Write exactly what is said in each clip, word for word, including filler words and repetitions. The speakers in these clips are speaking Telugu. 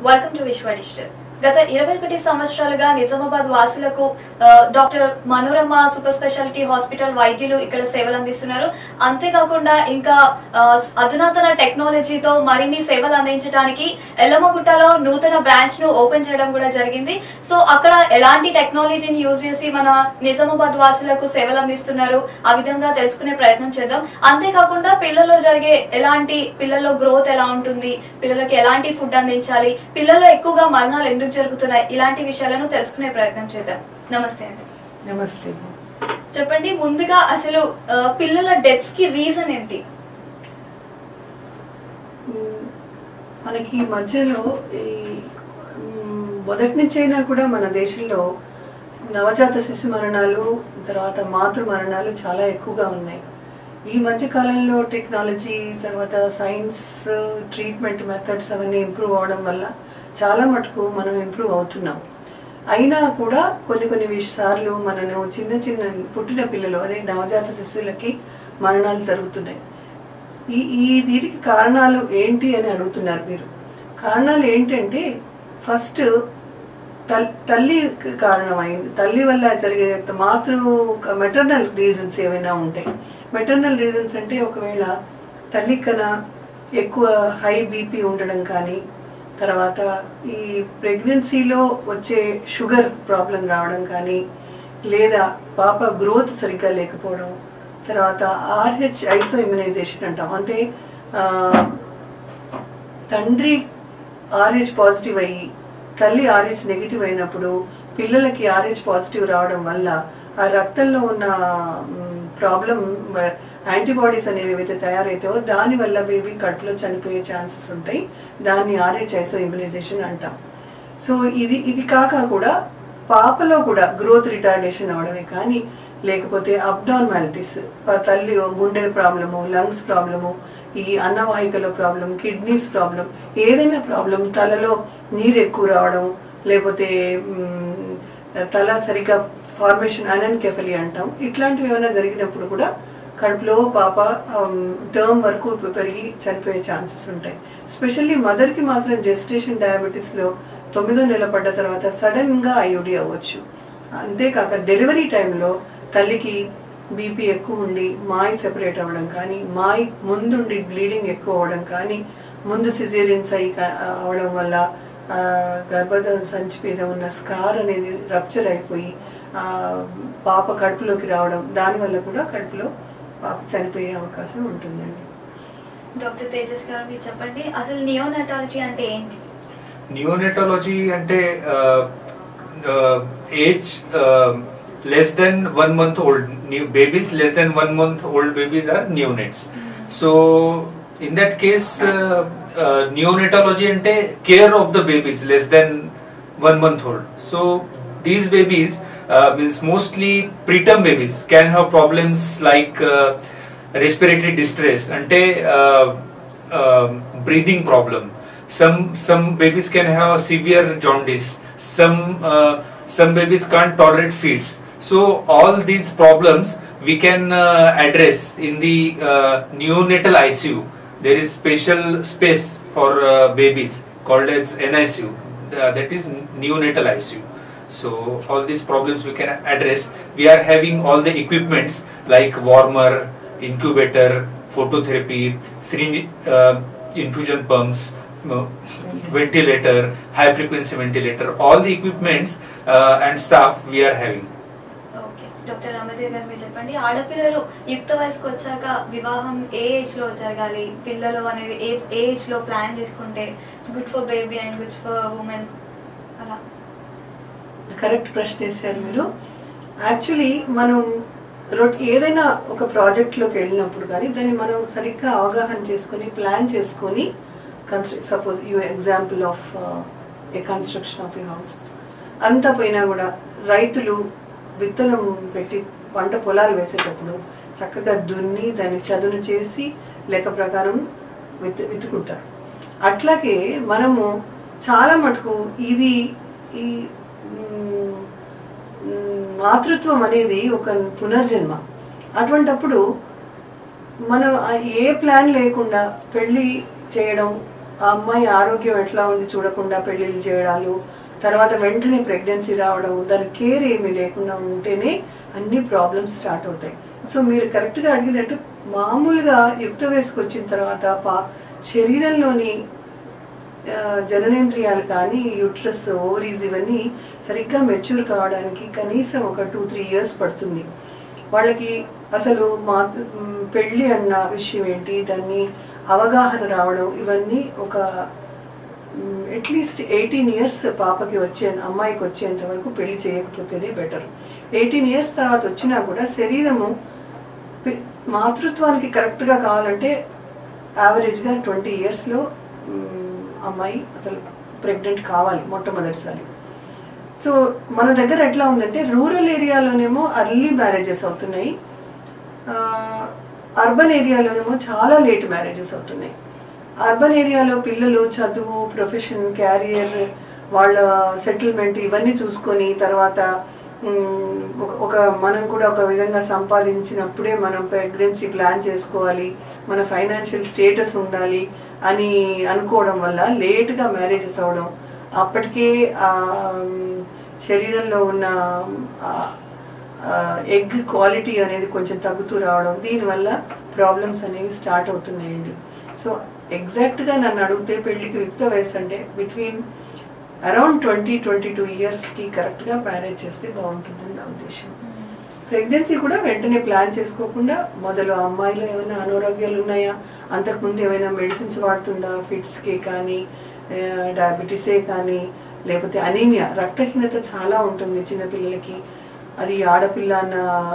వెల్కమ్ టు విశ్వ డిజిటల్. గత ఇరవై ఒకటి సంవత్సరాలుగా నిజామాబాద్ వాసులకు doctor Manorama super speciality hospital వైద్యులు ఇక్కడ సేవలు అందిస్తున్నారు. అంతేకాకుండా ఇంకా అధునాతన టెక్నాలజీతో మరిన్ని సేవలు అందించడానికి ఎల్లమ్మగుట్టలో నూతన బ్రాంచ్ ను ఓపెన్ చేయడం కూడా జరిగింది. సో అక్కడ ఎలాంటి టెక్నాలజీని యూజ్ చేసి మన నిజామాబాద్ వాసులకు సేవలు అందిస్తున్నారు ఆ విధంగా తెలుసుకునే ప్రయత్నం చేద్దాం. అంతేకాకుండా పిల్లల్లో జరిగే ఎలాంటి పిల్లల్లో గ్రోత్ ఎలా ఉంటుంది, పిల్లలకి ఎలాంటి ఫుడ్ అందించాలి, పిల్లల్లో ఎక్కువగా మరణాలు ఎందుకు జరుగుతున్నాయి, ఇలాంటి విషయాలను తెలుసుకునే ప్రయత్నం చేద్దాం. నమస్తే అండి. నమస్తే. చెప్పండి, ముందుగా అసలు పిల్లల డెత్స్ కి రీజన్ ఏంటి? మనకి మధ్యలో ఈ మొదటి నుంచైనా కూడా మన దేశంలో నవజాత శిశు మరణాలు, తర్వాత మాతృ మరణాలు చాలా ఎక్కువగా ఉన్నాయి. ఈ మధ్య కాలంలో టెక్నాలజీ, తర్వాత సైన్స్, ట్రీట్మెంట్ మెథడ్స్ అవన్నీ ఇంప్రూవ్ అవడం వల్ల చాలా మటుకు మనం ఇంప్రూవ్ అవుతున్నాం. అయినా కూడా కొన్ని కొన్ని సార్లు మనను చిన్న చిన్న పుట్టిన పిల్లలు, అదే నవజాత శిశువులకి మరణాలు జరుగుతున్నాయి. ఈ ఈ దీనికి కారణాలు ఏంటి అని అడుగుతున్నారు మీరు. కారణాలు ఏంటంటే, ఫస్ట్ తల్లి కారణమైంది. తల్లి వల్ల జరిగే మాతృ మెటర్నల్ రీజన్స్ ఏమైనా ఉంటాయి. మెటర్నల్ రీజన్స్ అంటే ఒకవేళ తల్లి కన్నా ఎక్కువ హై బీపీ ఉండడం కానీ, తర్వాత ఈ ప్రెగ్నెన్సీలో వచ్చే షుగర్ ప్రాబ్లం రావడం కానీ, లేదా పాప గ్రోత్ సరిగ్గా లేకపోవడం, తర్వాత ఆర్హెచ్ ఐసో ఇమ్యునైజేషన్ అంటాం. అంటే తండ్రి ఆర్హెచ్ పాజిటివ్ అయ్యి తల్లి ఆర్హెచ్ నెగిటివ్ అయినప్పుడు పిల్లలకి ఆర్హెచ్ పాజిటివ్ రావడం వల్ల ఆ రక్తంలో ఉన్న ప్రాబ్లం యాంటీబాడీస్ అనేవి ఏవైతే తయారైతాయో దానివల్ల బేబీ కడుపులో చనిపోయే ఛాన్సెస్ ఉంటాయి. దాన్ని ఆర్హెచ్ ఐసో ఇమ్యునైజేషన్ అంటాం. సో ఇది ఇది కాక కూడా పాపలో కూడా గ్రోత్ రిటార్డేషన్ అవడమే కానీ, లేకపోతే అబ్నార్మాలిటీస్, తల్లి గుండె ప్రాబ్లము, లంగ్స్ ప్రాబ్లము, ఈ అన్నవాహికలో ప్రాబ్లం, కిడ్నీస్ ప్రాబ్లం, ఏదైనా ప్రాబ్లం, తలలో నీరు ఎక్కువ రావడం, లేకపోతే తల సరిగ్గా ఫార్మేషన్ అనెన్కెఫలీ అంటాం. ఇట్లాంటివి ఏమైనా జరిగినప్పుడు కూడా కడుపులో పాప టర్మ్ వరకు పెరిగి చనిపోయే ఛాన్సెస్ ఉంటాయి. ఎస్పెషల్లీ మదర్కి మాత్రం జెస్టేషన్ డయాబెటీస్లో తొమ్మిదో నెల పడ్డ తర్వాత సడన్గా ఐయుడి అవ్వచ్చు. అంతేకాక డెలివరీ టైంలో తల్లికి బీపీ ఎక్కువ ఉండి మాయి సెపరేట్ అవ్వడం కానీ, మాయి ముందుండి బ్లీడింగ్ ఎక్కువ అవ్వడం కానీ, ముందు సిజేరియన్స్ అయి అవడం వల్ల గర్భద సంచి మీద ఉన్న స్కార్ అనేది రప్చర్ అయిపోయి పాప కడుపులోకి రావడం, దానివల్ల కూడా కడుపులో పాప చనిపోయే అవకాశం ఉంటుందండి. డాక్టర్ తేజస్ గారు, మీరు చెప్పండి, అసలు నియోనటాలజీ అంటే ఏంటి? నియోనటాలజీ అంటే age less than one month old new babies less than one month old babies are neonates. Mm-hmm. So in that case uh, uh, neonatology ante care of the babies less than one month old. So these babies uh, means mostly preterm babies can have problems like uh, respiratory distress ante uh, uh, breathing problem. Some some babies can have severe jaundice. Some uh, some babies can't tolerate feeds. So all these problems we can uh, address in the uh, neonatal I C U. There is special space for uh, babies called as N I C U, uh, that is neonatal I C U. So all these problems we can address. We are having all the equipments like warmer, incubator, phototherapy, syringe uh, infusion pumps, uh, ventilator, high frequency ventilator, all the equipments uh, and staff we are having. Doctor Ramdev garu, మీరు చెప్పండి, ఆడపిల్లలు యుక్త వయసుకు వచ్చాక వివాహం ఏ ఏజ్ లో జరగాలి, పిల్లలు అనేది ఏ ఏజ్ లో ప్లాన్ చేసుకుంటే it's good for baby and good for women? అలా కరెక్ట్ ప్రశ్న వేశారు మీరు. యాక్చువల్లీ మనం ఏదైనా ఒక ప్రాజెక్ట్లోకి వెళ్ళినప్పుడు కానీ దాన్ని మనం సరిగ్గా అవగాహన చేసుకొని ప్లాన్ చేసుకొని construct suppose you example of a construction of a house అంతా పోయినా కూడా రైతులు విత్తనం పెట్టి పంట పొలాలు వేసేటప్పుడు చక్కగా దున్ని దాన్ని చదును చేసి లెక్క ప్రకారం విత్ విత్తుకుంటారు. అట్లాగే మనము చాలా మటుకు ఇది ఈ మాతృత్వం అనేది ఒక పునర్జన్మ. అటువంటప్పుడు మనం ఏ ప్లాన్ లేకుండా పెళ్ళి చేయడం, ఆ అమ్మాయి ఆరోగ్యం ఎట్లా ఉంది చూడకుండా పెళ్ళిళ్ళు చేయడాలు, తర్వాత వెంటనే ప్రెగ్నెన్సీ రావడం, దాని కేర్ ఏమీ లేకుండా ఉంటేనే అన్ని ప్రాబ్లమ్స్ స్టార్ట్ అవుతాయి. సో మీరు కరెక్ట్గా అడిగినట్టు మామూలుగా యుక్త వయసుకు వచ్చిన తర్వాత పా శరీరంలోని జననేంద్రియాలు కానీ యూట్రస్, ఓవరీస్ ఇవన్నీ సరిగ్గా మెచ్యూర్ కావడానికి కనీసం ఒక టూ త్రీ ఇయర్స్ పడుతుంది. వాళ్ళకి అసలు మా పెళ్ళి అన్న విషయం ఏంటి, దాన్ని అవగాహన రావడం, ఇవన్నీ ఒక అట్లీస్ట్ ఎయిటీన్ ఇయర్స్ పాపకి వచ్చే అమ్మాయికి వచ్చేంత వరకు పెళ్లి చేయకపోతేనే బెటర్. ఎయిటీన్ ఇయర్స్ తర్వాత వచ్చినా కూడా శరీరము మాతృత్వానికి కరెక్ట్గా కావాలంటే యావరేజ్గా ట్వంటీ ఇయర్స్లో అమ్మాయి అసలు ప్రెగ్నెంట్ కావాలి మొట్టమొదటిసారి. సో మన దగ్గర ఎట్లా ఉందంటే రూరల్ ఏరియాలోనేమో అర్లీ మ్యారేజెస్ అవుతున్నాయి, అర్బన్ ఏరియాలోనేమో చాలా లేట్ మ్యారేజెస్ అవుతున్నాయి. అర్బన్ ఏరియాలో పిల్లలు చదువు, ప్రొఫెషన్, క్యారియర్, వాళ్ళ సెటిల్మెంట్ ఇవన్నీ చూసుకొని తర్వాత ఒక మనం కూడా ఒక విధంగా సంపాదించినప్పుడే మనం ప్రెగ్నెన్సీ ప్లాన్ చేసుకోవాలి, మన ఫైనాన్షియల్ స్టేటస్ ఉండాలి అని అనుకోవడం వల్ల లేట్గా మ్యారేజెస్ అవ్వడం, అప్పటికే శరీరంలో ఉన్న ఎగ్ క్వాలిటీ అనేది కొంచెం తగ్గుతూ రావడం, దీనివల్ల ప్రాబ్లమ్స్ అనేవి స్టార్ట్ అవుతున్నాయండి. సో ఎగ్జాక్ట్గా నన్ను అడిగితే పెళ్లికి యుక్త వయసు అంటే between around twenty twenty two ఇయర్స్కి కరెక్ట్గా మ్యారేజ్ చేస్తే బాగుంటుందని నా ఉద్దేశం. ప్రెగ్నెన్సీ కూడా వెంటనే ప్లాన్ చేసుకోకుండా మొదలు అమ్మాయిలో ఏమైనా అనారోగ్యాలు ఉన్నాయా, అంతకుముందు ఏమైనా మెడిసిన్స్ వాడుతుందా, ఫిట్స్కే కానీ డయాబెటీసే కానీ లేకపోతే అనీమియా, రక్తహీనత చాలా ఉంటుంది చిన్నపిల్లలకి, అది ఆడపిల్ల అన్న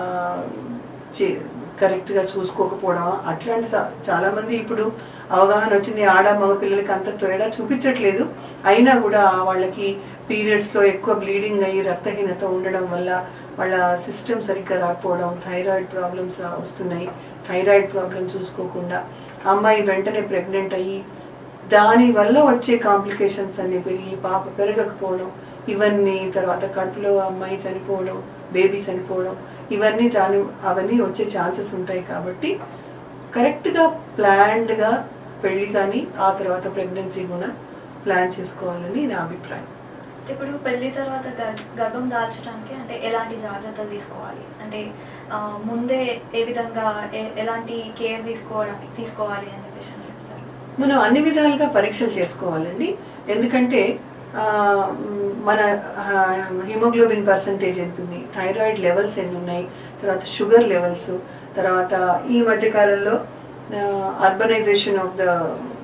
కరెక్ట్గా చూసుకోకపోవడం, అట్లాంటి చాలామంది ఇప్పుడు అవగాహన వచ్చింది, ఆడ మగ పిల్లలకి అంత త్వరగా చూపించట్లేదు, అయినా కూడా వాళ్ళకి పీరియడ్స్లో ఎక్కువ బ్లీడింగ్ అయ్యి రక్తహీనత ఉండడం వల్ల వాళ్ళ సిస్టమ్ సరిగ్గా రాకపోవడం, థైరాయిడ్ ప్రాబ్లమ్స్ వస్తున్నాయి. థైరాయిడ్ ప్రాబ్లమ్ చూసుకోకుండా అమ్మాయి వెంటనే ప్రెగ్నెంట్ అయ్యి దానివల్ల వచ్చే కాంప్లికేషన్స్ అన్ని పెరిగి పాప పెరగకపోవడం, ఇవన్నీ తర్వాత కడుపులో అమ్మాయి చనిపోవడం, బేబీ చనిపోవడం, ఇవన్నీ దాని అవన్నీ వచ్చే ఛాన్సెస్ ఉంటాయి. కాబట్టి కరెక్ట్గా ప్లాన్డ్గా పెళ్ళి కానీ ఆ తర్వాత ప్రెగ్నెన్సీ కూడా ప్లాన్ చేసుకోవాలని నా అభిప్రాయం. ఇప్పుడు పెళ్లి తర్వాత గర్భం దాల్చడానికి అంటే ఎలాంటి జాగ్రత్తలు తీసుకోవాలి, అంటే ముందే ఏ విధంగా ఎలాంటి కేర్ తీసుకోవడానికి తీసుకోవాలి అని చెప్పేసి చెప్తారు? మనం అన్ని విధాలుగా పరీక్షలు చేసుకోవాలండి. ఎందుకంటే మన హిమోగ్లోబిన్ పర్సంటేజ్ ఎంత ఉంది, థైరాయిడ్ లెవెల్స్ ఎన్ని ఉన్నాయి, తర్వాత షుగర్ లెవెల్స్, తర్వాత ఈ మధ్యకాలంలో అర్బనైజేషన్ ఆఫ్ ద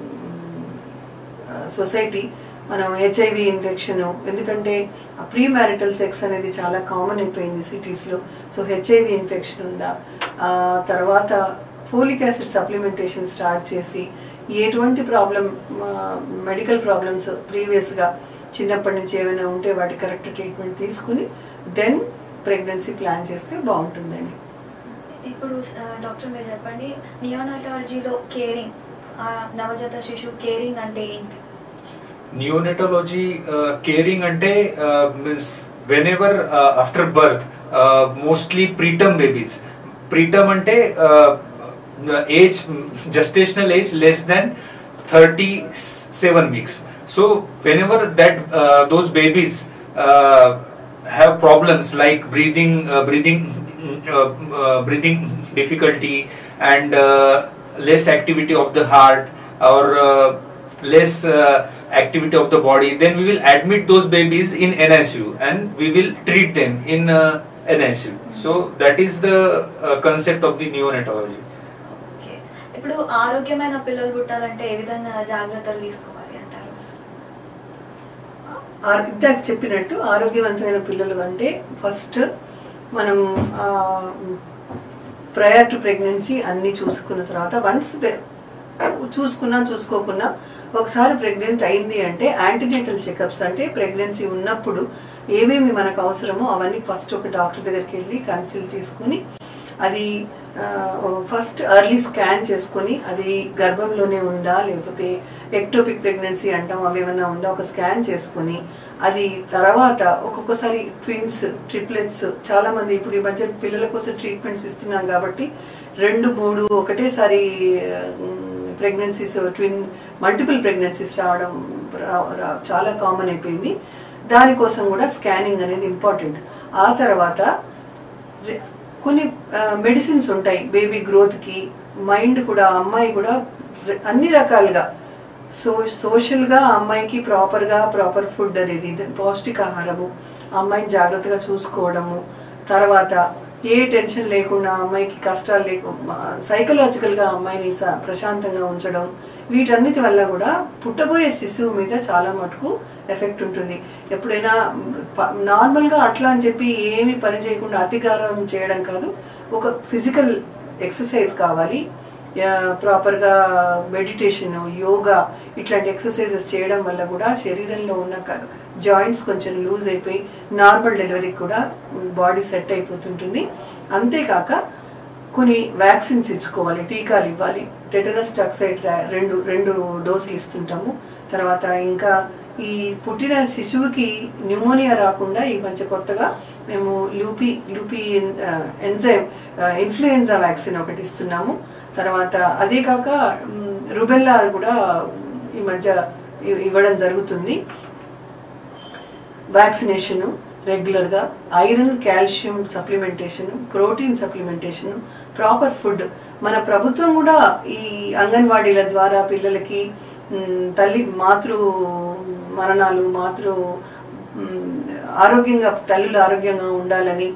సొసైటీ మనం హెచ్ఐవి ఇన్ఫెక్షన్, ఎందుకంటే ప్రీ మ్యారిటల్ సెక్స్ అనేది చాలా కామన్ అయిపోయింది సిటీస్లో, సో హెచ్ఐవి ఇన్ఫెక్షన్ ఉందా, తర్వాత ఫోలిక్ యాసిడ్ సప్లిమెంటేషన్ స్టార్ట్ చేసి ఎటువంటి ప్రాబ్లం మెడికల్ ప్రాబ్లమ్స్ ప్రీవియస్గా చిన్నప్పటి నుంచి ఏమైనా ఉంటే వాటి కరెక్ట్ ట్రీట్మెంట్ తీసుకుని దెన్ ప్రెగ్నెన్సీ ప్లాన్ చేస్తే బాగుంటుందండి. ఇప్పుడు డాక్టర్ మీరు చెప్పండి, నియోనాటాలజీలో కేరింగ్, నవజాత శిశువు కేరింగ్ అంటే ఏంటి? నియోనటాలజీ కేరింగ్ అంటే means whenever after birth mostly preterm babies, preterm అంటే age gestational age less than thirty-seven weeks. So whenever that uh, those babies uh, have problems like breathing uh, breathing uh, uh, breathing difficulty and uh, less activity of the heart or uh, less uh, activity of the body, then we will admit those babies in N I C U and we will treat them in uh, N I C U. So that is the uh, concept of the neonatology. ఇప్పుడు ఆరోగ్యమైన పిల్లలు పుట్టాలంటే ఏ విధంగా జాగ్రత్తలు తీసుకోవాలి అంటారు? ఇందాక చెప్పినట్టు ఆరోగ్యవంతమైన పిల్లలు అంటే ఫస్ట్ మనం ప్రయర్ టు ప్రెగ్నెన్సీ అన్ని చూసుకున్న తర్వాత వన్స్ చూసుకున్నా చూసుకోకున్నా ఒకసారి ప్రెగ్నెంట్ అయింది అంటే యాంటీనేటల్ చెకప్స్, అంటే ప్రెగ్నెన్సీ ఉన్నప్పుడు ఏమేమి మనకు అవసరమో అవన్నీ ఫస్ట్ ఒక డాక్టర్ దగ్గరికి వెళ్ళి కన్సల్ట్ చేసుకుని అది ఫస్ట్ ఎర్లీ స్కాన్ చేసుకుని అది గర్భంలోనే ఉందా లేకపోతే ఎక్టోపిక్ ప్రెగ్నెన్సీ అంటాం అవి ఏమన్నా ఉందా ఒక స్కాన్ చేసుకుని అది తర్వాత ఒక్కొక్కసారి ట్విన్స్, ట్రిప్లెట్స్, చాలా మంది ఇప్పుడు ఈ మధ్య పిల్లల కోసం ట్రీట్మెంట్స్ ఇస్తున్నాం కాబట్టి రెండు మూడు ఒకటేసారి ప్రెగ్నెన్సీస్ ట్విన్ మల్టిపుల్ ప్రెగ్నెన్సీస్ రావడం చాలా కామన్ అయిపోయింది. దానికోసం కూడా స్కానింగ్ అనేది ఇంపార్టెంట్. ఆ తర్వాత కొన్ని మెడిసిన్స్ ఉంటాయి బేబీ గ్రోత్కి. మైండ్ కూడా అమ్మాయి కూడా అన్ని రకాలుగా సో సోషల్గా అమ్మాయికి ప్రాపర్గా ప్రాపర్ ఫుడ్ అనేది పౌష్టికాహారము, అమ్మాయిని జాగ్రత్తగా చూసుకోవడము, తర్వాత ఏ టెన్షన్ లేకుండా అమ్మాయికి కష్టాలు లేకుండా సైకలాజికల్గా అమ్మాయిని ప్రశాంతంగా ఉంచడం, వీటన్నిటి వల్ల కూడా పుట్టబోయే శిశువు మీద చాలా మటుకు ఎఫెక్ట్ ఉంటుంది. ఎప్పుడైనా నార్మల్గా అట్లా అని చెప్పి ఏమి పని చేయకుండా అతిగారం చేయడం కాదు, ఒక ఫిజికల్ ఎక్సర్సైజ్ కావాలి, ప్రాపర్గా మెడిటేషన్, యోగా ఇట్లాంటి ఎక్సర్సైజెస్ చేయడం వల్ల కూడా శరీరంలో ఉన్న జాయింట్స్ కొంచెం లూజ్ అయిపోయి నార్మల్ డెలివరీకి కూడా బాడీ సెట్ అయిపోతుంటుంది. అంతేకాక కొన్ని వ్యాక్సిన్స్ ఇచ్చుకోవాలి, టీకాలు ఇవ్వాలి. టెటనస్ టాక్సైడ్ రెండు రెండు డోసులు ఇస్తుంటాము. తర్వాత ఇంకా ఈ పుట్టిన శిశువుకి న్యూమోనియా రాకుండా ఈ మధ్య కొత్తగా మేము లూపీ లూపీ ఎన్జైమ్ ఇన్ఫ్లుయెన్జా వ్యాక్సిన్ ఒకటి ఇస్తున్నాము. తర్వాత అదే కాక రుబెల్లా కూడా ఈ మధ్య ఇవ్వడం జరుగుతుంది. వ్యాక్సినేషన్ రెగ్యులర్గా, iron calcium supplementation, protein supplementation, proper food. మన ప్రభుత్వం కూడా ఈ అంగన్వాడీల ద్వారా పిల్లలకి తల్లి మాతృ మరణాలు మాతృ ఆరోగ్యంగా తల్లులు ఆరోగ్యంగా ఉండాలని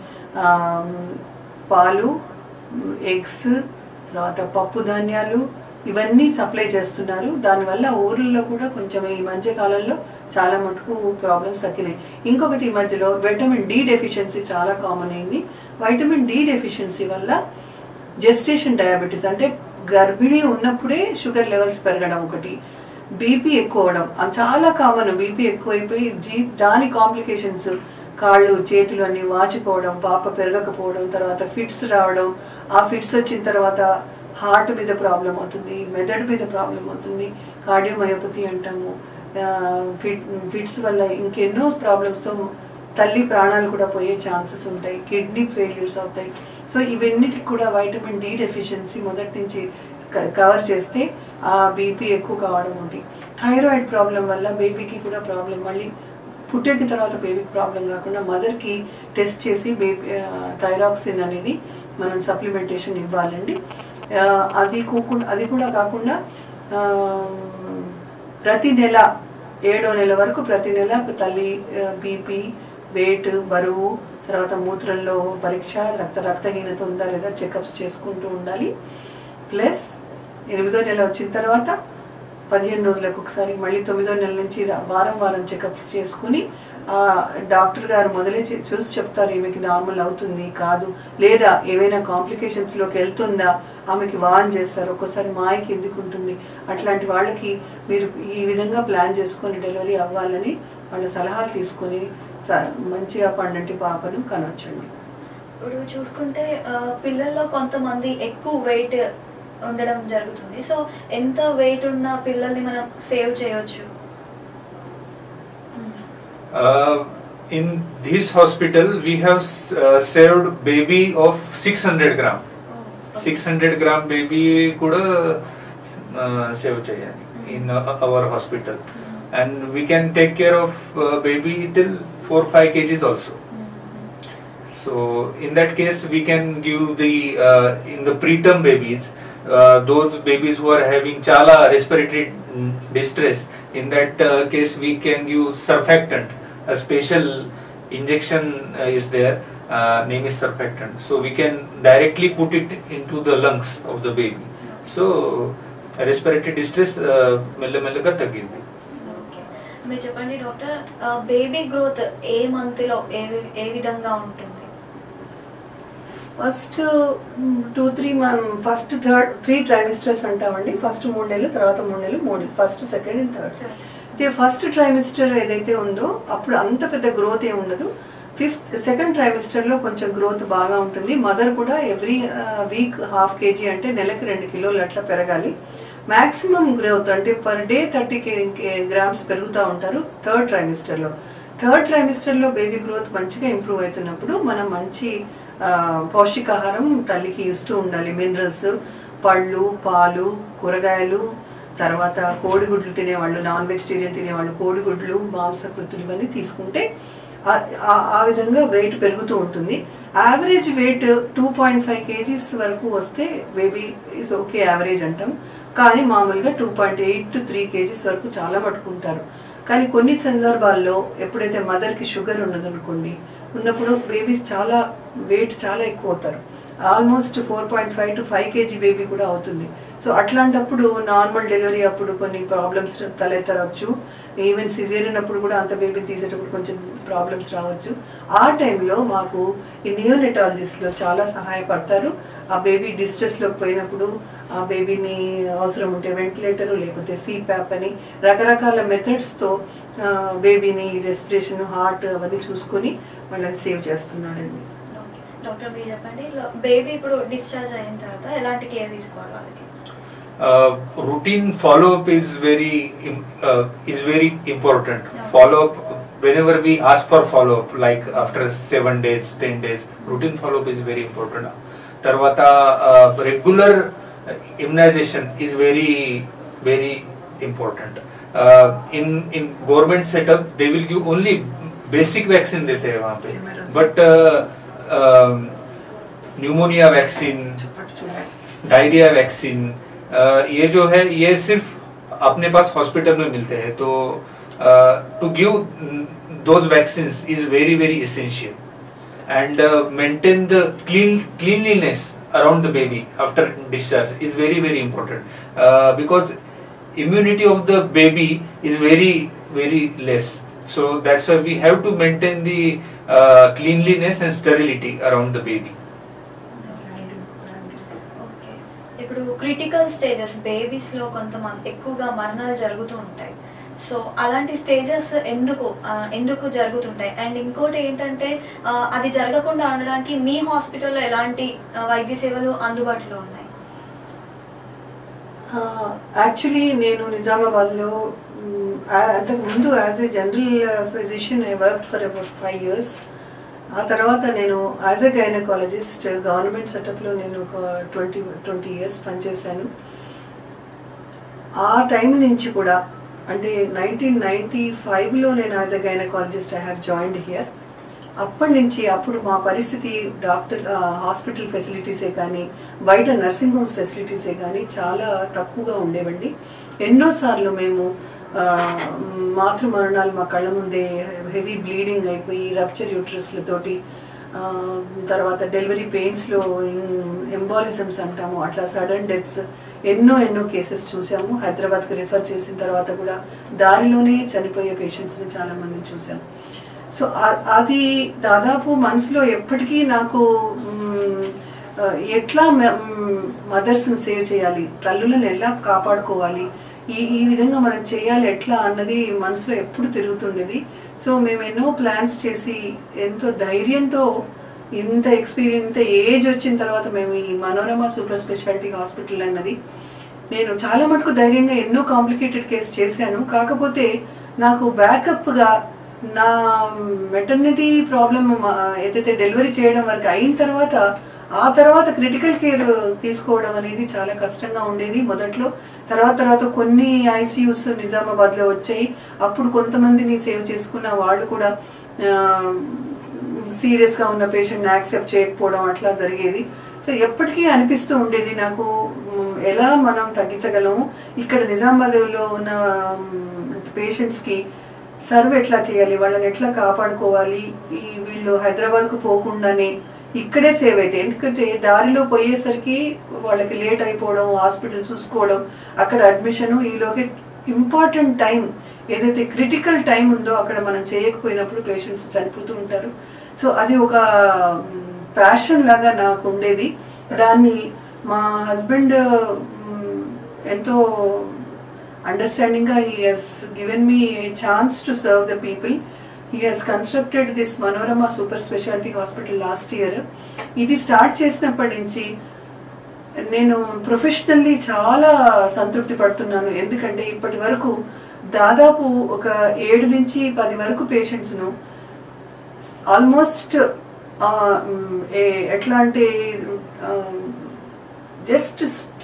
పాలు, ఎగ్స్, తర్వాత పప్పు ధాన్యాలు ఇవన్నీ సప్లై చేస్తున్నారు. దానివల్ల ఊర్లలో కూడా కొంచెం ఈ మధ్య కాలంలో చాలా మటుకు ప్రాబ్లమ్స్ తగ్గినాయి. ఇంకొకటి ఈ మధ్యలో వైటమిన్ డి డెఫిషియన్సీ చాలా కామన్ అయింది. వైటమిన్ డి డెఫిషియన్సీ వల్ల జెస్టేషన్ డయాబెటీస్ అంటే గర్భిణీ ఉన్నప్పుడే షుగర్ లెవెల్స్ పెరగడం ఒకటి, బీపీ ఎక్కువ అవడం చాలా కామన్. బీపీ ఎక్కువైపోయి జీ దాని కాంప్లికేషన్స్ కాళ్ళు చేతులు అన్ని వాచిపోవడం, పాప పెరగకపోవడం, తర్వాత ఫిట్స్ రావడం, ఆ ఫిట్స్ వచ్చిన తర్వాత హార్ట్ మీద ప్రాబ్లం అవుతుంది, మెదడు మీద ప్రాబ్లం అవుతుంది, కార్డియోమయోపతి అంటాము. ఫిట్ ఫిట్స్ వల్ల ఇంకెన్నో ప్రాబ్లమ్స్తో తల్లి ప్రాణాలు కూడా పోయే ఛాన్సెస్ ఉంటాయి, కిడ్నీ ఫెయిల్యూర్స్ అవుతాయి. సో ఇవన్నిటికి కూడా వైటమిన్ డి డెఫిషియన్సీ మొదటి నుంచి కవర్ చేస్తే ఆ బీపీ ఎక్కువ కావడం ఉంది. థైరాయిడ్ ప్రాబ్లం వల్ల బేబీకి కూడా ప్రాబ్లం, మళ్ళీ పుట్టేకి తర్వాత బేబీకి ప్రాబ్లం కాకుండా మదర్కి టెస్ట్ చేసి బేబీ థైరాక్సిన్ అనేది మనం సప్లిమెంటేషన్ ఇవ్వాలండి. అది కూకుండా అది కూడా కాకుండా ప్రతి నెల ఏడో నెల వరకు ప్రతి నెల తల్లి బీపీ, వెయిట్, బరువు, తర్వాత మూత్రంలో పరీక్ష, రక్త రక్తహీనత ఉందా లేదా చెకప్స్ చేసుకుంటూ ఉండాలి. ప్లస్ ఎనిమిదో నెల వచ్చిన తర్వాత పదిహేను రోజులకు ఒకసారి, మళ్ళీ తొమ్మిదో నెల నుంచి వారం వారం చెకప్స్ చేసుకుని డాక్టర్ గారు మొదలే చూసి చెప్తారు ఈమెకి నార్మల్ అవుతుంది కాదు, లేదా ఏవైనా కాంప్లికేషన్స్లోకి వెళ్తుందా, ఆమెకి వాన్ చేస్తారు. ఒక్కోసారి మాయకి ఎందుకు ఉంటుంది, అట్లాంటి వాళ్ళకి మీరు ఈ విధంగా ప్లాన్ చేసుకొని డెలివరీ అవ్వాలని వాళ్ళ సలహాలు తీసుకొని మంచిగా పండంటి పాపను కనొచ్చండి. ఇప్పుడు చూసుకుంటే పిల్లల్లో కొంతమంది ఎక్కువ వెయిట్ ఉండడం జరుగుతుంది. సో ఎంత వెయిట్ ఉన్న పిల్లల్ని మనం సేవ్ చేయొచ్చు? Uh, in this hospital we have uh, saved baby of six hundred gram. Oh, okay. six hundred gram baby kuda uh, save cheyali in uh, our hospital. Mm-hmm. And we can take care of uh, baby till four five kgs also. Mm-hmm. So in that case we can give the uh, in the preterm babies, uh, those babies who are having chala respiratory distress, in that uh, case we can give surfactant. A special injection uh, is there, uh, name is surfactant, so we can directly put it into the lungs of the baby. So respiratory distress mella mella ga tagindi. Okay, మీరు చెప్పండి డాక్టర్, బేబీ గ్రోత్ ఏ మంత్ లో ఏ ఏ విధంగా ఉంటుంది? First two three first third three trimesters అంటామండి. ఫస్ట్ మూడు నెలలు, తర్వాత మూడు నెలలు, మూడు ఫస్ట్ సెకండ్ అండ్ థర్డ్. అయితే ఫస్ట్ ట్రైమిస్టర్ ఏదైతే ఉందో అప్పుడు అంత పెద్ద గ్రోత్ ఏమి ఉండదు. ఫిఫ్త్ సెకండ్ ట్రైమిస్టర్లో కొంచెం గ్రోత్ బాగా ఉంటుంది. మదర్ కూడా ఎవ్రీ వీక్ హాఫ్ కేజీ అంటే నెలకి రెండు కిలోలు అట్లా పెరగాలి. మ్యాక్సిమం గ్రోత్ అంటే పర్ డే థర్టీ గ్రామ్స్ పెరుగుతూ ఉంటారు థర్డ్ ట్రైమిస్టర్లో. థర్డ్ ట్రైమిస్టర్లో బేబీ గ్రోత్ మంచిగా ఇంప్రూవ్ అవుతున్నప్పుడు మనం మంచి పౌష్టికాహారం తల్లికి ఇస్తూ ఉండాలి. మినరల్స్, పళ్ళు, పాలు, కూరగాయలు, తర్వాత కోడిగుడ్లు తినేవాళ్ళు, నాన్ వెజిటేరియన్ తినేవాళ్ళు కోడిగుడ్లు, మాంసకృతులు ఇవన్నీ తీసుకుంటే ఆ విధంగా వెయిట్ పెరుగుతూ ఉంటుంది. Average weight two point five kgs వరకు వస్తే బేబీ ఈజ్ ఓకే యావరేజ్ అంటాం. కానీ మామూలుగా two point eight to three kgs వరకు చాలా పట్టుకుంటారు. కానీ కొన్ని సందర్భాల్లో ఎప్పుడైతే మదర్కి షుగర్ ఉన్నదనుకోండి, ఉన్నప్పుడు బేబీస్ చాలా వెయిట్ చాలా ఎక్కువ అవుతారు. Almost four point five to five kg baby కూడా అవుతుంది. సో అట్లాంటప్పుడు నార్మల్ డెలివరీ అప్పుడు కొన్ని ప్రాబ్లమ్స్ తలెత్తవచ్చు. ఈవెన్ సిజేరియన్ అప్పుడు కూడా అంత బేబీ తీసేటప్పుడు కొంచెం ప్రాబ్లమ్స్ రావచ్చు. ఆ టైంలో మాకు ఈ నియోనెటాలజిస్ట్లో చాలా సహాయపడతారు. ఆ బేబీ డిస్ట్రెస్లోకి పోయినప్పుడు ఆ బేబీని అవసరం ఉంటే వెంటిలేటరు లేకపోతే సిప్యాప్ అని రకరకాల మెథడ్స్తో బేబీని రెస్పిరేషన్, హార్ట్ అవన్నీ చూసుకొని వాళ్ళని సేవ్ చేస్తున్నాడండి. డాక్టర్ మీరు చెప్పండి, బేబీ ఇప్పుడు డిశ్చార్జ్ అయిన తర్వాత ఎలాంటి కేర్ తీసుకోవాలి వాళ్ళకి? Routine follow-up is very uh, is very important. Yeah. Follow-up, whenever we ask for follow-up, like after seven days, ten days, routine follow-up is very important. Tarvata uh, regular immunization is very very important. Uh, in in government setup, they will give only basic vaccine dete hai wahan pe, but uh, uh, pneumonia vaccine, diarrhoea vaccine, ये जो है ये सिर्फ अपने पास हॉस्पिटल में मिलते हैं. तो to give those vaccines is very very essential and maintain the clean cleanliness around the baby after discharge is very very important because immunity of the baby is very very less. So that's why we have to maintain the uh, cleanliness and sterility around the baby. ఇప్పుడు క్రిటికల్ స్టేజెస్ బేబీస్ లో కొంతమంది ఎక్కువగా మరణాలు జరుగుతూ ఉంటాయి. సో అలాంటి స్టేజెస్ ఎందుకు ఎందుకు జరుగుతుంటాయి? అండ్ ఇంకోటి ఏంటంటే అది జరగకుండా ఉండడానికి మీ హాస్పిటల్లో ఎలాంటి వైద్య సేవలు అందుబాటులో ఉన్నాయి? యాక్చువల్లీ నేను నిజామాబాద్లో అంతకు ముందు as a general physician I work for about five years. ఆ తర్వాత నేను యాజ్ ఎ గైనకాలజిస్ట్ గవర్నమెంట్ సెటప్లో నేను ఒక ట్వంటీ ట్వంటీ ఇయర్స్ పనిచేశాను. ఆ టైం నుంచి కూడా అంటే నైన్టీన్ నైంటీ ఫైవ్లో నేను as a gynaecologist I have joined here. అప్పటి నుంచి అప్పుడు మా పరిస్థితి డాక్టర్ హాస్పిటల్ ఫెసిలిటీసే కానీ బయట నర్సింగ్ హోమ్స్ ఫెసిలిటీసే కానీ చాలా తక్కువగా ఉండేవండి. ఎన్నోసార్లు మేము మాతృ మరణాలు మా కళ్ళ ముందే హెవీ బ్లీడింగ్ అయిపోయి రప్చర్ యూట్రస్లతోటి, తర్వాత డెలివరీ పెయిన్స్లో ఎంబాలిజమ్స్ అంటాము, అట్లా సడన్ డెత్స్ ఎన్నో ఎన్నో కేసెస్ చూసాము. హైదరాబాద్కి రిఫర్ చేసిన తర్వాత కూడా దారిలోనే చనిపోయే పేషెంట్స్ని చాలామందిని చూసాము. సో అది దాదాపు మనసులో ఎప్పటికీ నాకు ఎట్లా మదర్స్ని సేవ్ చేయాలి, తల్లులను ఎలా కాపాడుకోవాలి, ఈ ఈ విధంగా మనం చేయాలి ఎట్లా అన్నది మనసులో ఎప్పుడు తిరుగుతుండేది. సో మేము ఎన్నో ప్లాన్స్ చేసి ఎంతో ధైర్యంతో ఇంత ఎక్స్పీరియన్స్ ఇంత ఏజ్ వచ్చిన తర్వాత మేము ఈ మనోరమ సూపర్ స్పెషాలిటీ హాస్పిటల్ అన్నది నేను చాలా మటుకు ధైర్యంగా ఎన్నో కాంప్లికేటెడ్ కేసు చేశాను. కాకపోతే నాకు బ్యాకప్గా నా మెటర్నిటీ ప్రాబ్లమ్ ఏదైతే డెలివరీ చేయడం వరకు అయిన తర్వాత ఆ తర్వాత క్రిటికల్ కేర్ తీసుకోవడం అనేది చాలా కష్టంగా ఉండేది మొదట్లో. తర్వాత తర్వాత కొన్ని ఐసీయూస్ నిజామాబాద్లో వచ్చాయి. అప్పుడు కొంతమందిని సేవ్ చేసుకున్న వాళ్ళు కూడా సీరియస్గా ఉన్న పేషెంట్ని యాక్సెప్ట్ చేయకపోవడం అట్లా జరిగేది. సో ఎప్పటికీ అనిపిస్తూ ఉండేది నాకు ఎలా మనం తగ్గించగలము, ఇక్కడ నిజామాబాద్లో ఉన్న పేషెంట్స్కి సర్వ్ ఎట్లా చేయాలి, వాళ్ళని ఎట్లా కాపాడుకోవాలి, ఈ వీళ్ళు హైదరాబాద్కు పోకుండానే ఇక్కడే సేవ్ అయితే. ఎందుకంటే దారిలో పోయేసరికి వాళ్ళకి లేట్ అయిపోవడం, హాస్పిటల్ చూసుకోవడం, అక్కడ అడ్మిషను, ఈలోకి ఇంపార్టెంట్ టైం ఏదైతే క్రిటికల్ టైం ఉందో అక్కడ మనం చేయకపోయినప్పుడు పేషెంట్స్ చనిపోతూ ఉంటారు. సో అది ఒక ప్యాషన్ లాగా నాకు ఉండేది. దాన్ని మా హస్బెండ్ ఎంతో అండర్స్టాండింగ్గా he has given me a chance to serve the people. He has constructed this Manorama Super Specialty Hospital last year. ఇది స్టార్ట్ చేసినప్పటి నుంచి నేను ప్రొఫెషనల్లీ చాలా సంతృప్తి పడుతున్నాను. ఎందుకంటే ఇప్పటి వరకు దాదాపు ఒక ఏడు నుంచి పది వరకు పేషెంట్స్ను ఆల్మోస్ట్ ఎట్లా అంటే జస్ట్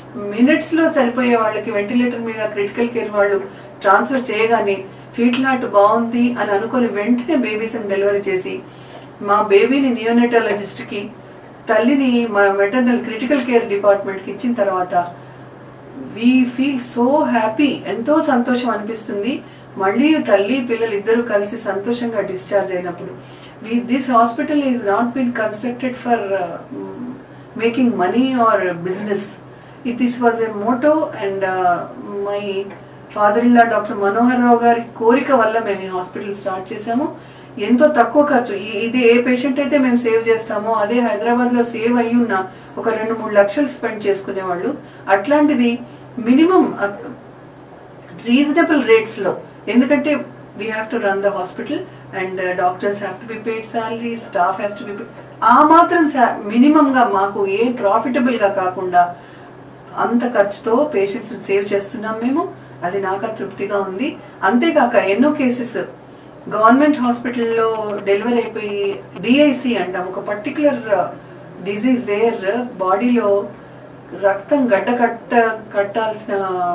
మినిట్స్లో చనిపోయే వాళ్ళకి వెంటిలేటర్ మీద క్రిటికల్ కేర్ వాళ్ళు ట్రాన్స్ఫర్ చేయగానే ఫీట్ నాట్ బాగుంది అని అనుకొని వెంటనే బేబీస్ని డెలివరీ చేసి మా బేబీని నియోనెటాలజిస్ట్కి తల్లిని మా మెటర్నల్ క్రిటికల్ కేర్ డిపార్ట్మెంట్కి ఇచ్చిన తర్వాత వీ ఫీల్ సో హ్యాపీ, ఎంతో సంతోషం అనిపిస్తుంది. మళ్ళీ తల్లి పిల్లలు ఇద్దరు కలిసి సంతోషంగా డిశ్చార్జ్ అయినప్పుడు. We this hospital is not been constructed for making money or business. This was a motto and my father in law doctor Manohar Rao గారి కోరిక వల్ల మేము ఈ హాస్పిటల్ స్టార్ట్ చేసాము. ఎంతో తక్కువ ఖర్చు, ఇది ఏ పేషెంట్ అయితే మేము సేవ్ చేస్తామో అదే హైదరాబాద్లో సేవ్ అయ్యి ఉన్న ఒక రెండు మూడు లక్షలు స్పెండ్ చేసుకునేవాళ్ళు. అట్లాంటిది మినిమం రీజనబుల్ రేట్స్లో, ఎందుకంటే we have to run the hospital and doctors have to be paid salary, staff has to be paid. ఆ మాత్రం మినిమంగా మాకు ఏ ప్రాఫిటబుల్గా కాకుండా అంత ఖర్చుతో పేషెంట్స్ సేవ్ చేస్తున్నాం మేము. అది నాకు తృప్తిగా ఉంది. అంతేకాక ఎన్నో కేసెస్ గవర్నమెంట్ హాస్పిటల్లో డెలివరీ అయిపోయి డిఐసి అంటాం, ఒక పర్టికులర్ డిజీజ్ వేర్ బాడీలో రక్తం గడ్డ కట్ట కట్టాల్సిన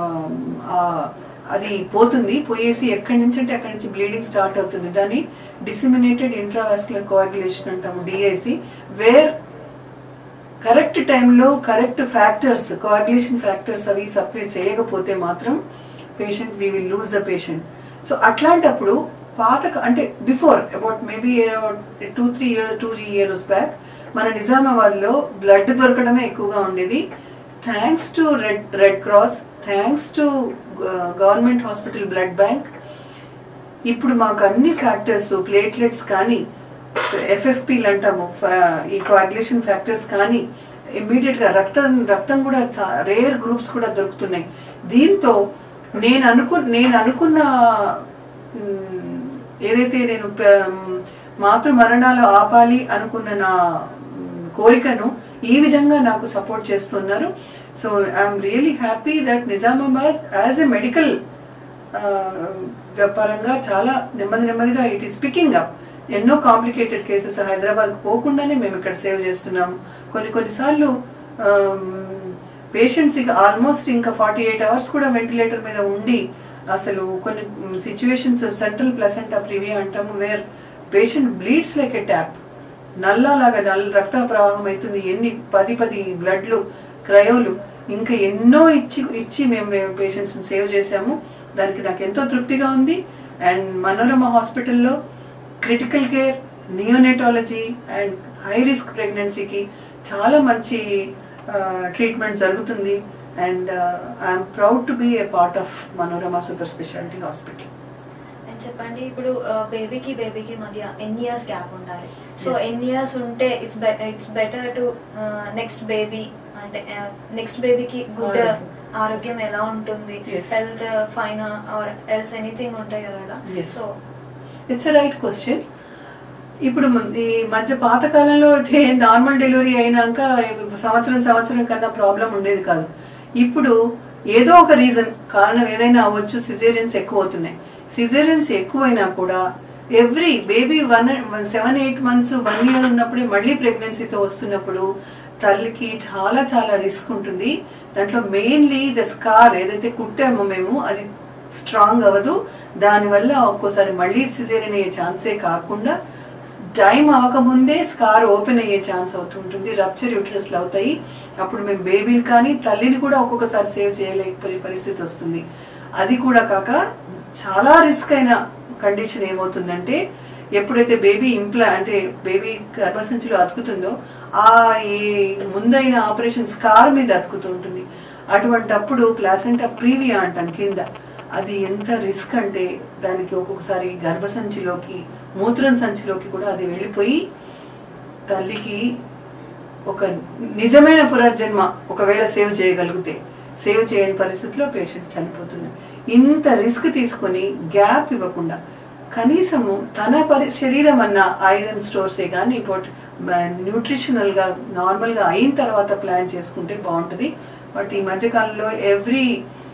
అది పోతుంది, పోయేసి ఎక్కడి నుంచి అంటే అక్కడి నుంచి బ్లీడింగ్ స్టార్ట్ అవుతుంది. దాన్ని డిసిమినేటెడ్ ఇంట్రావాస్కులర్ కోయాగులేషన్ అంటాము, డిఐసి. వేర్ కరెక్ట్ టైంలో కరెక్ట్ ఫ్యాక్టర్స్, కోయాగులేషన్ ఫ్యాక్టర్స్ అవి సప్లై చేయకపోతే మాత్రం patient we will lose the patient. So అట్లాంటప్పుడు పాత అంటే before about maybe two three year two three years back మన నిజామాబాద్లో బ్లడ్ దొరకడమే ఎక్కువగా ఉండేది. Thanks to red red cross, thanks to government hospital blood bank ఇప్పుడు మాకు అన్ని ఫ్యాక్టర్స్, ప్లేట్లెట్స్ కానీ ఎఫ్ఎఫ్పీలు అంటాము, ఈ కోయాగులేషన్ ఫ్యాక్టర్స్ కానీ ఇమ్మీడియట్గా రక్తం రక్తం కూడా రేర్ గ్రూప్స్ కూడా దొరుకుతున్నాయి. దీంతో నేను అనుకు నేను అనుకున్న ఏదైతే నేను మాతృ మరణాలు ఆపాలి అనుకున్న నా కోరికను ఈ విధంగా నాకు సపోర్ట్ చేస్తున్నారు. So I'm really happy that Nizamabad as a medical పరంగా చాలా నెమ్మది నెమ్మదిగా ఇట్ ఈస్ పికింగ్ అప్. ఎన్నో కాంప్లికేటెడ్ కేసెస్ హైదరాబాద్కు పోకుండానే మేము ఇక్కడ సేవ్ చేస్తున్నాము. కొన్ని కొన్నిసార్లు పేషెంట్స్ ఇక ఆల్మోస్ట్ ఇంకా ఫార్టీ ఎయిట్ అవర్స్ కూడా వెంటిలేటర్ మీద ఉండి అసలు కొన్ని సిచ్యువేషన్స్ సెంట్రల్ ప్లసెంటా ప్రివియా అంటాము, where patient bleeds like a tap, నల్లలాగా నల్ల రక్త ప్రవాహం అవుతుంది. ఎన్ని పది పది బ్లడ్లు క్రయోలు ఇంకా ఎన్నో ఇచ్చి ఇచ్చి మేము మేము పేషెంట్స్ని సేవ్ చేసాము. దానికి నాకు ఎంతో తృప్తిగా ఉంది. అండ్ మనోరమ హాస్పిటల్లో critical care, neonatology and high risk ప్రెగ్నెన్సీకి చాలా మంచి ట్రీట్మెంట్ జరుగుతుంది. And I'm proud to be a part of Manorama super speciality hospital. చెప్పండి, ఇప్పుడు బేబీకి బేబీకి మధ్య ఎన్ని ఇయర్స్ గ్యాప్ ఉండాలి? సో ఎన్ని ఇయర్స్ ఉంటే it's it's better to next baby, అంటే నెక్స్ట్ బేబీకి గుడ్ ఆరోగ్యం ఎలా ఉంటుంది, health fine or else anything ఉంటాయి కదా? So it's a right question. ఇప్పుడు ఈ మధ్య పాతకాలంలో అయితే నార్మల్ డెలివరీ అయినాక సంవత్సరం సంవత్సరం కన్నా ప్రాబ్లం ఉండేది కాదు. ఇప్పుడు ఏదో ఒక రీజన్, కారణం ఏదైనా అవ్వచ్చు, సిజేరియన్స్ ఎక్కువ అవుతున్నాయి. సిజేరియన్స్ ఎక్కువైనా కూడా every baby one seven eight months one year ఉన్నప్పుడే మళ్ళీ ప్రెగ్నెన్సీతో వస్తున్నప్పుడు తల్లికి చాలా చాలా రిస్క్ ఉంటుంది. దాంట్లో మెయిన్లీ ద స్కార్ ఏదైతే కుట్టామో మేము అది స్ట్రాంగ్ అవ్వదు. దానివల్ల ఒక్కోసారి మళ్ళీ సిజేరియన్ అయ్యే ఛాన్సే కాకుండా టైం అవ్వకముందే స్కార్ ఓపెన్ అయ్యే ఛాన్స్ అవుతుంటుంది, రప్చర్ యూట్రస్లు అవుతాయి. అప్పుడు మేము బేబీని కానీ తల్లిని కూడా ఒక్కొక్కసారి సేవ్ చేయలేకపోయే పరిస్థితి వస్తుంది. అది కూడా కాక చాలా రిస్క్ అయిన కండిషన్ ఏమవుతుందంటే ఎప్పుడైతే బేబీ ఇంప్లా అంటే బేబీ గర్భసంచిలో అతుకుతుందో ఆ ఈ ముందైన ఆపరేషన్ స్కార్ మీద అతుకుతుంటుంది. అటువంటప్పుడు ప్లాసెంటా ప్రీవియా అంటాం కింద, అది ఎంత రిస్క్ అంటే దానికి ఒక్కొక్కసారి గర్భసంచిలోకి మూత్రం సంచిలోకి కూడా అది వెళ్ళిపోయి తల్లికి ఒక నిజమైన పునర్జన్మ ఒకవేళ సేవ్ చేయగలిగితే, సేవ్ చేయని పరిస్థితిలో పేషెంట్ చనిపోతుంది. ఇంత రిస్క్ తీసుకొని గ్యాప్ ఇవ్వకుండా కనీసము తన పరి శరీరం అన్న ఐరన్ స్టోర్సే కానీ ఇప్పుడు న్యూట్రిషనల్గా నార్మల్గా అయిన తర్వాత ప్లాన్ చేసుకుంటే బాగుంటుంది. బట్ ఈ మధ్యకాలంలో every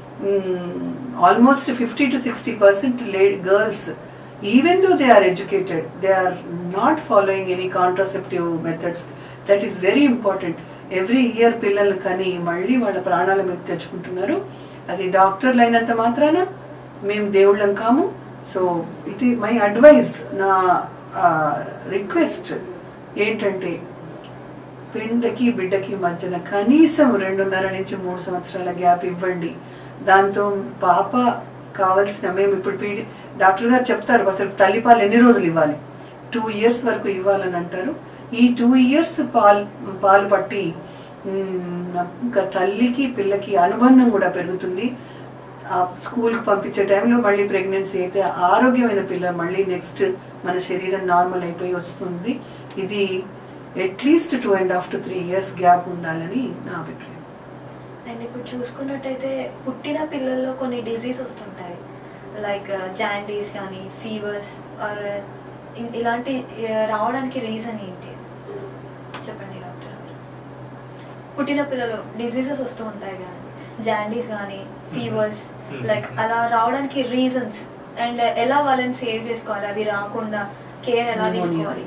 almost fifty to sixty percent lady girls, even though they are educated, they are not following any contraceptive methods. That is very important. Every year పిల్లలు కానీ మళ్ళీ వాళ్ళ ప్రాణాల మీద తెచ్చుకుంటున్నారు. అది డాక్టర్లు అయినంత మాత్రాన మేము దేవుళ్ళం కాము. So it is my advice, నా రిక్వెస్ట్ ఏంటంటే పిండకి బిడ్డకి మధ్యన కనీసం రెండున్నర నుంచి మూడు సంవత్సరాల గ్యాప్ ఇవ్వండి. దాంతో పాప కావాల్సిన, మేము ఇప్పుడు పీడి డాక్టర్ గారు చెప్తారు అసలు తల్లిపాలు ఎన్ని రోజులు ఇవ్వాలి, టూ ఇయర్స్ వరకు ఇవ్వాలని అంటారు. ఈ టూ ఇయర్స్ పాలు పాలు పట్టి ఇంకా తల్లికి పిల్లకి అనుబంధం కూడా పెరుగుతుంది. స్కూల్కి పంపించే టైంలో మళ్ళీ ప్రెగ్నెన్సీ అయితే ఆరోగ్యమైన పిల్ల మళ్ళీ నెక్స్ట్ మన శరీరం నార్మల్ అయిపోయి వస్తుంది. ఇది at least two and half to three years gap ఉండాలని నా అభిప్రాయం. అండ్ ఇప్పుడు చూసుకున్నట్టయితే పుట్టిన పిల్లల్లో కొన్ని డిజీజ్ వస్తుంటాయి, లైక్ జాండీస్ కానీ ఫీవర్స్ ఆర్ ఇలాంటి రావడానికి రీజన్ ఏంటి చెప్పండి డాక్టర్? పుట్టిన పిల్లలు డిజీజెస్ వస్తూ ఉంటాయి కానీ జాండీస్ కానీ ఫీవర్స్ లైక్ అలా రావడానికి రీజన్స్ అండ్ ఎలా వాళ్ళని సేవ్ చేసుకోవాలి, అవి రాకుండా కేర్ ఎలా తీసుకోవాలి?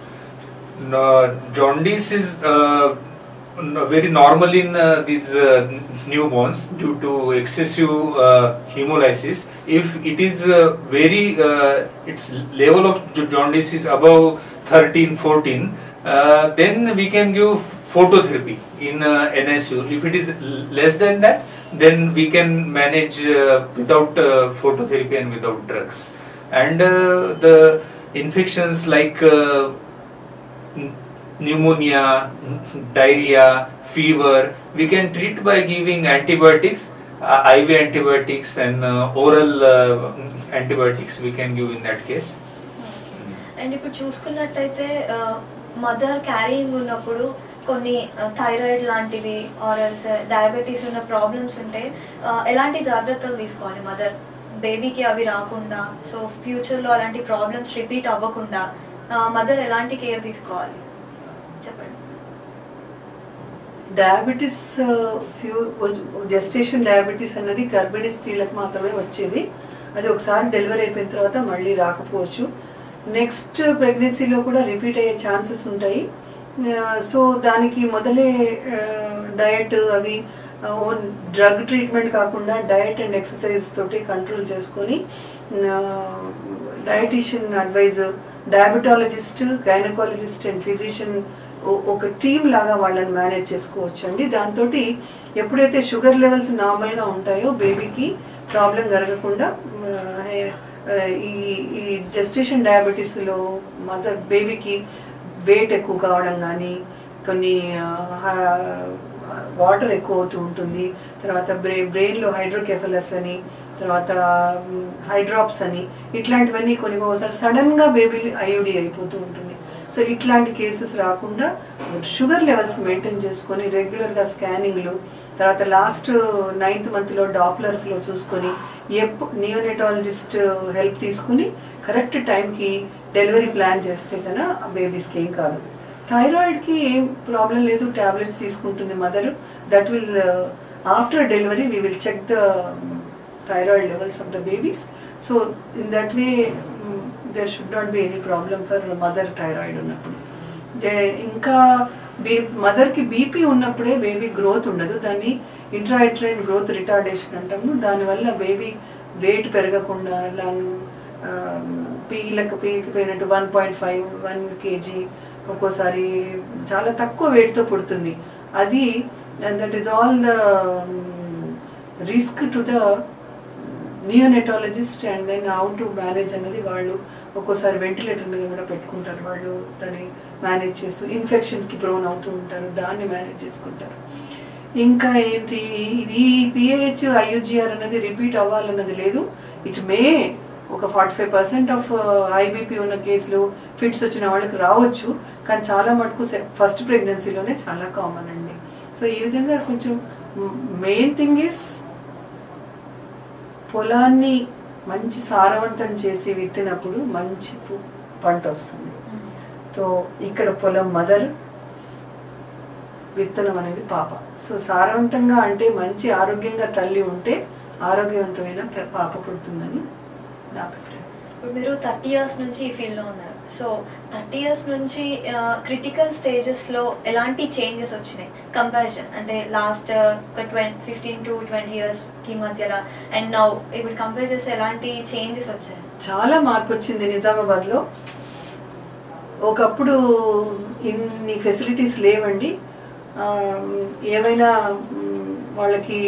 Jaundice is uh, very normal in uh, these uh, newborns due to excessive uh, hemolysis. If it is uh, very, uh, its level of jaundice is above thirteen, fourteen, uh, then we can give phototherapy in uh, N S U. If it is less than that, then we can manage uh, without uh, phototherapy and without drugs. And uh, the infections like uh, pneumonia, diarrhea, fever, we can treat by giving antibiotics, uh, I V antibiotics and uh, oral uh, antibiotics we can give in that case. And ఇప్పుడు చూసుకున్నట్టయితే మదర్ క్యారీయింగ్ ఉన్నప్పుడు కొన్ని థైరాయిడ్ లాంటివి ఆర్ ఎల్స్ డయాబెటీస్ ఉన్న ప్రాబ్లమ్స్ ఉంటే ఎలాంటి జాగ్రత్తలు తీసుకోవాలి మదర్ బేబీకి అవి రాకుండా? సో ఫ్యూచర్లో అలాంటి ప్రాబ్లమ్స్ రిపీట్ అవ్వకుండా మదర్ ఎలాంటి కేర్ తీసుకోవాలి చెప్పండి? డయాబెటీస్ ఫ్యూ జెస్టేషన్ డయాబెటీస్ అన్నది గర్భిణీ స్త్రీలకు మాత్రమే వచ్చేది. అది ఒకసారి డెలివరీ అయిపోయిన తర్వాత మళ్ళీ రాకపోవచ్చు. నెక్స్ట్ ప్రెగ్నెన్సీలో కూడా రిపీట్ అయ్యే ఛాన్సెస్ ఉంటాయి. సో దానికి మొదలే డయట్ అవి ఓన్ డ్రగ్ ట్రీట్మెంట్ కాకుండా డయట్ అండ్ ఎక్సర్సైజ్ తోటి కంట్రోల్ చేసుకొని dietician advice, diabetologist, gynaecologist and physician ఒక టీమ్ లాగా వాళ్ళని మేనేజ్ చేసుకోవచ్చు అండి. దాంతో ఎప్పుడైతే షుగర్ లెవెల్స్ నార్మల్గా ఉంటాయో బేబీకి ప్రాబ్లం జరగకుండా ఈ ఈ జెస్టేషన్ డయాబెటీస్లో మదర్ బేబీకి వెయిట్ ఎక్కువ కావడం కానీ, కొన్ని వాటర్ ఎక్కువ అవుతూ ఉంటుంది, తర్వాత బ్రె బ్రెయిన్లో హైడ్రోకెఫలస్ అని, తర్వాత హైడ్రాప్స్ అని, ఇట్లాంటివన్నీ కొన్ని ఒకసారి సడన్గా బేబీ ఐయుడి అయిపోతూ ఉంటుంది. సో ఇట్లాంటి కేసెస్ రాకుండా షుగర్ లెవెల్స్ మెయింటైన్ చేసుకొని రెగ్యులర్గా స్కానింగ్లు, తర్వాత లాస్ట్ నైన్త్ మంత్లో డాప్లర్ ఫ్లో చూసుకొని ఎప్పు నియోనెటాలజిస్ట్ హెల్ప్ తీసుకుని కరెక్ట్ టైంకి డెలివరీ ప్లాన్ చేస్తే కన్నా బేబీస్కి ఏం కాదు. థైరాయిడ్కి ఏం ప్రాబ్లం లేదు, ట్యాబ్లెట్స్ తీసుకుంటుంది mother. That will after delivery we will check the thyroid levels of the babies. So in that way um, there should not be any problem for mother thyroid ఉన్నప్పుడు. ఇంకా బే మదర్కి బీపీ ఉన్నప్పుడే బేబీ గ్రోత్ ఉండదు, దాన్ని ఇంట్రాయిట్రైన్ గ్రోత్ రిటార్డేషన్ అంటాము. దానివల్ల బేబీ వెయిట్ పెరగకుండా లంగ్ పీలకు పీకిపోయినట్టు one point five one KG ఒక్కోసారి చాలా తక్కువ వెయిట్తో పుడుతుంది. అది that is all the risk to the neonatologist and then how to manage అనేది వాళ్ళు ఒక్కోసారి వెంటిలేటర్ మీద కూడా పెట్టుకుంటారు. వాళ్ళు దాన్ని మేనేజ్ చేస్తూ ఇన్ఫెక్షన్స్కి ప్రోన్ అవుతూ ఉంటారు, దాన్ని మేనేజ్ చేసుకుంటారు. ఇంకా ఏంటి, ఈ పిఏహెచ్ ఐయుజిఆర్ అనేది రిపీట్ అవ్వాలన్నది లేదు. ఇట్ మే ఒక forty five percent of high BP ఉన్న కేసులు ఫిట్స్ వచ్చిన వాళ్ళకి రావచ్చు, కానీ చాలా మటుకు ఫస్ట్ ప్రెగ్నెన్సీలోనే చాలా కామన్ అండి. సో ఈ విధంగా కొంచెం మెయిన్ థింగ్ ఇస్ పొలాన్ని మంచి సారవంతం చేసి విత్తినప్పుడు మంచి పంట వస్తుంది. సో ఇక్కడ పొలం మదర్, విత్తనం అనేది పాప. సో సారవంతంగా అంటే మంచి ఆరోగ్యంగా తల్లి ఉంటే ఆరోగ్యవంతమైన పాప పుడుతుందని నా అభిప్రాయం. ఇప్పుడు మీరు థర్టీ ఇయర్స్ నుంచి ఈ ఫీల్డ్లో ఉన్నారు. సో థర్టీ ఇయర్స్ నుంచి క్రిటికల్ స్టేజెస్లో ఎలాంటి చేంజెస్ వచ్చినాయి కంపారిజన్ అంటే లాస్ట్ ఒక ట్వంటీ ఫిఫ్టీన్ టు ట్వంటీ ఇయర్స్కి మధ్యలో అండ్ నౌ ఇప్పుడు కంపేర్ చేస్తే ఎలాంటి చేంజెస్ వచ్చాయి? చాలా మార్పు వచ్చింది నిజామాబాద్లో. ఒకప్పుడు ఇన్ని ఫెసిలిటీస్ లేవండి. ఏమైనా వాళ్ళకి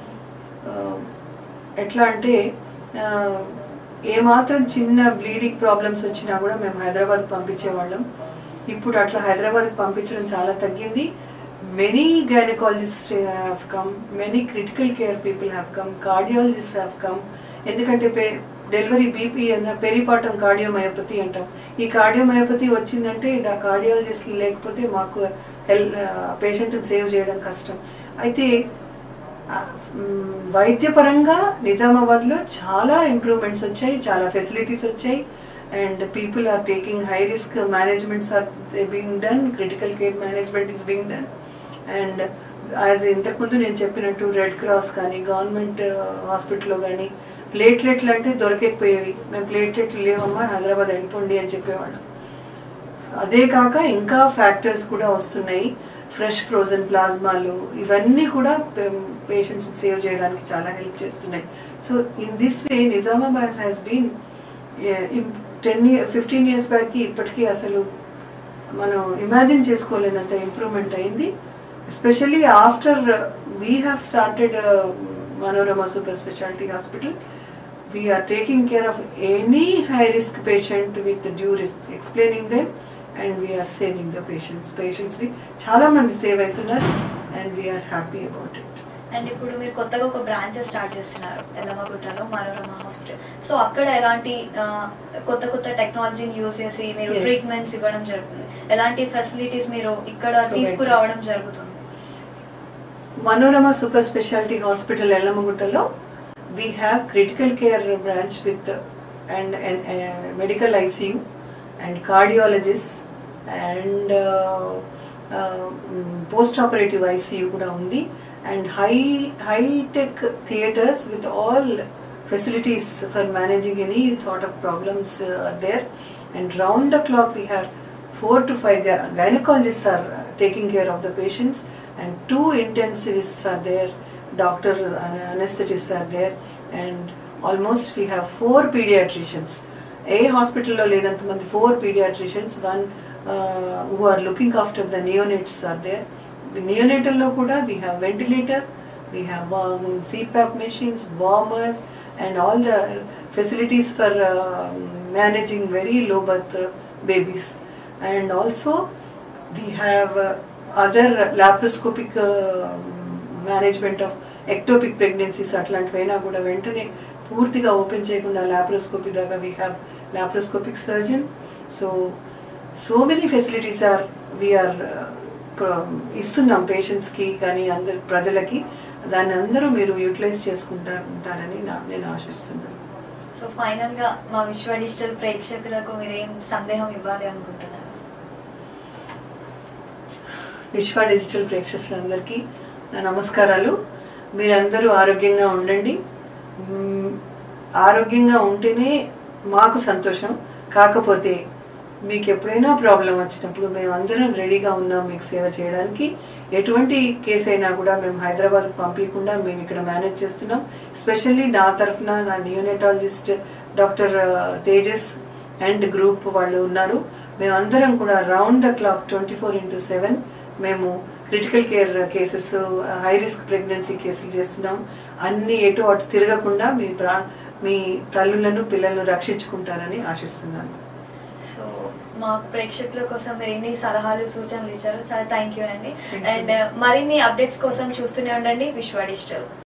ఎట్లా అంటే ఏమాత్రం చిన్న బ్లీడింగ్ ప్రాబ్లమ్స్ వచ్చినా కూడా మేము హైదరాబాద్ పంపించేవాళ్ళం. ఇప్పుడు అట్లా హైదరాబాద్కి పంపించడం చాలా తగ్గింది. Many gynaecologist have come, many critical care people have come, cardiologist have come. ఎందుకంటే పే డెలివరీ బీపీ అన్న పెరిపాటం కార్డియోమయోపతి అంటాం. ఈ కార్డియోమయోపతి వచ్చిందంటే ఆ కార్డియాలజిస్ట్ లేకపోతే మాకు హెల్త్ పేషెంట్ని సేవ్ చేయడం కష్టం. అయితే వైద్యపరంగా నిజామాబాద్లో చాలా ఇంప్రూవ్మెంట్స్ వచ్చాయి, చాలా ఫెసిలిటీస్ వచ్చాయి. And people are taking high risk managements are being done, critical care management is being done. And as ఇంతకుముందు నేను చెప్పినట్టు రెడ్ క్రాస్ కానీ గవర్నమెంట్ హాస్పిటల్లో కానీ ప్లేట్లెట్లు అంటే దొరకకపోయేవి. మేము ప్లేట్లెట్లు లేవమ్మా హైదరాబాద్ వెళ్ళిపోండి అని చెప్పేవాళ్ళం. అదే కాక ఇంకా ఫ్యాక్టర్స్ కూడా వస్తున్నాయి. ఫ్రెష్ ఫ్రోజన్ ప్లాజ్మాలు ఇవన్నీ కూడా పేషెంట్స్ సేవ్ చేయడానికి చాలా హెల్ప్ చేస్తున్నాయి. So in this way Nizamabad has been ten year fifteen years బ్యాక్కి ఇప్పటికీ అసలు మనం ఇమాజిన్ చేసుకోలేనంత ఇంప్రూవ్మెంట్ అయింది. Especially after we have started Manorama super speciality hospital, we are taking care of any high risk patient with due risk, explaining them, and we are saving the patients. Patients ni చాలా మంది సేవ్ అవుతున్నారు and we are happy about it. And ఇప్పుడు మీరు కొత్తగా ఒక బ్రాంచ్ స్టార్ట్ చేస్తున్నారు ఎల్లమ్మగుట్టలో మనోరమ హాస్పిటల్. సో అక్కడ ఎలాంటి కొత్త కొత్త టెక్నాలజీని యూజ్ చేసి మీరు ట్రీట్మెంట్స్ ఇవ్వడం జరుగుతుంది? ఎలాంటి ఫెసిలిటీస్ మీరు ఇక్కడ తీసుకురావడం జరుగుతుంది? మనోరమ సూపర్ స్పెషాలిటీ హాస్పిటల్ ఎల్లమ్మగుట్టలో we have critical care branch with and, and uh, medical I C U and cardiologists and uh, uh, post operative I C U kuda undi and high high tech theaters with all facilities for managing any sort of problems uh, are there. And round the clock we have four to five gynecologists are uh, taking care of the patients and two intensivists are there, doctor anesthetists are there, and almost we have four pediatricians. A hospital lo lenanta mandi four pediatricians, one uh, who are looking after the neonates are there. The neonatal lo kuda we have ventilator, we have um, C PAP machines, warmers, and all the facilities for uh, managing very low birth uh, babies. And also we have uh, other laparoscopic uh, management of ectopic pregnancies. అట్లాంటివైనా కూడా వెంటనే పూర్తిగా ఓపెన్ చేయకుండా లాప్రోస్కోపీ దాకా we have laparoscopic surgeon. So so many facilities are we are ఇస్తున్నాం పేషెంట్స్కి కానీ అందరి ప్రజలకి. దాన్ని అందరూ మీరు యూటిలైజ్ చేసుకుంటారు ఉంటారని నా నేను ఆశిస్తున్నాను. సో ఫైనల్గా మా విశ్వ డిజిటల్ ప్రేక్షకులకు మీరు ఏం సందేహం ఇవ్వాలి అనుకుంటున్నారు? విశ్వ డిజిటల్ ప్రేక్షకులందరికీ నా నమస్కారాలు. మీరందరూ ఆరోగ్యంగా ఉండండి. ఆరోగ్యంగా ఉంటేనే మాకు సంతోషం. కాకపోతే మీకు ఎప్పుడైనా ప్రాబ్లం వచ్చినప్పుడు మేము అందరం రెడీగా ఉన్నాం మీకు సేవ చేయడానికి. ఎటువంటి కేసు అయినా కూడా మేము హైదరాబాద్కి పంపించకుండా మేము ఇక్కడ మేనేజ్ చేస్తున్నాం. ఎస్పెషల్లీ నా తరఫున నా neonatologist doctor Tejas and group వాళ్ళు ఉన్నారు. మేమందరం కూడా round the clock twenty four into seven మేము critical care cases, high risk pregnancy కేసులు చేస్తున్నాం. అన్ని ఎటు అటు తిరగకుండా మీ ప్రా మీ తల్లులను పిల్లలను రక్షించుకుంటారని ఆశిస్తున్నాను. సో మా ప్రేక్షకుల కోసం మీరు ఎన్ని సలహాలు సూచనలు ఇచ్చారు, చాలా థ్యాంక్ యూ అండి. అండ్ మరిన్ని అప్డేట్స్ కోసం చూస్తూనే ఉండండి విశ్వ డిజిటల్.